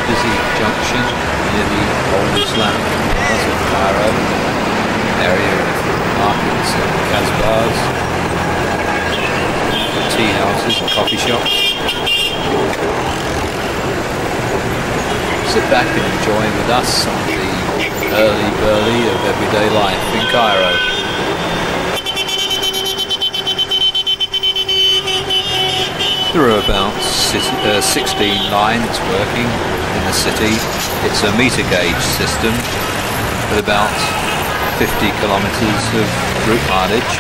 busy junction near the old Islamic plaza of Cairo, area of markets and kasbahs, tea houses and coffee shops. Sit back and enjoy with us some of the hurly-burly of everyday life in Cairo. There are about 16 lines working in the city. It's a meter gauge system with about 50 kilometers of route mileage.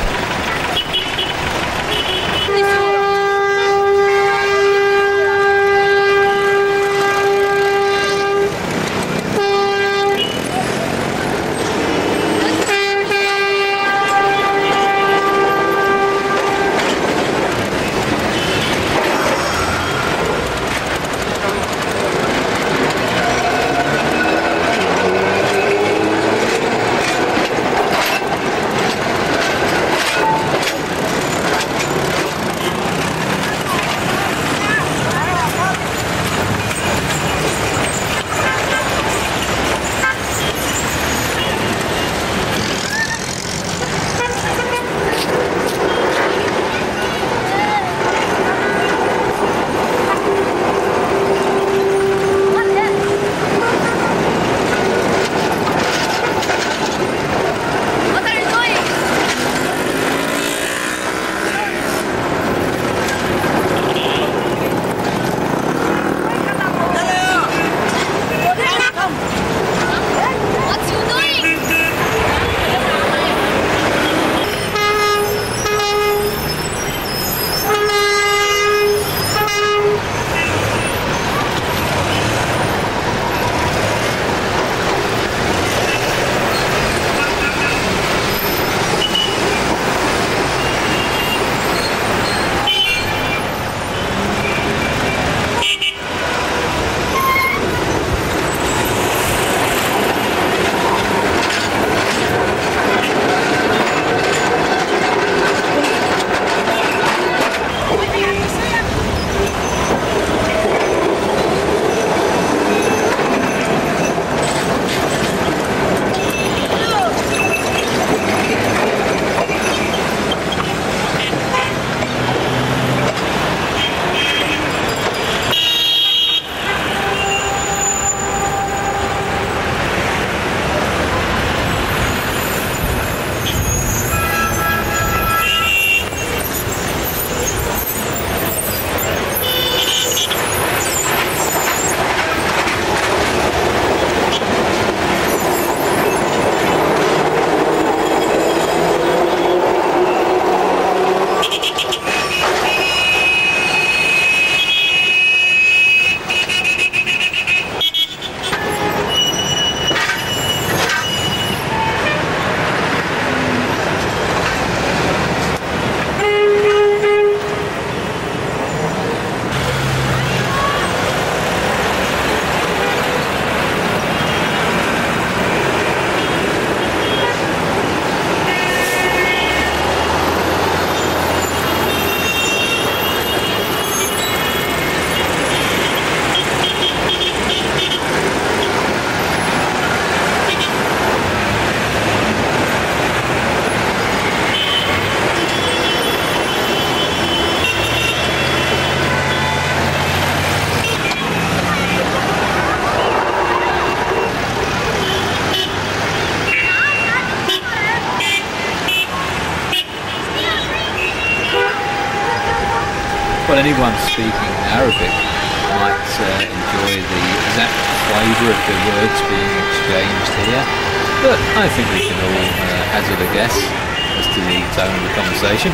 Well, anyone speaking Arabic might enjoy the exact flavour of the words being exchanged here, but I think we can all hazard a guess as to the tone of the conversation.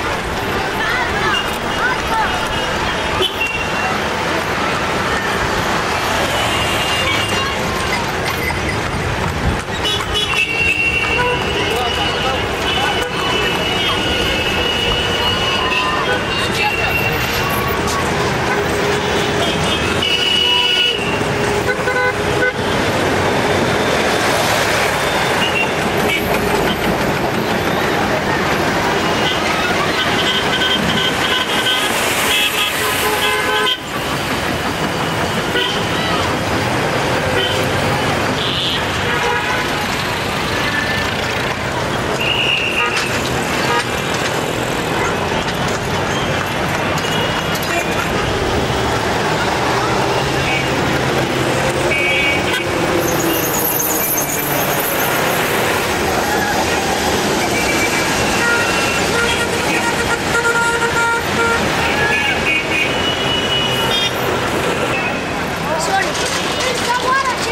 wanna do